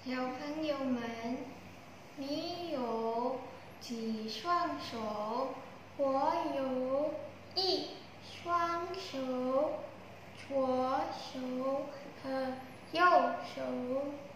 小朋友们，你有几双手？我有一双手，左手和右手。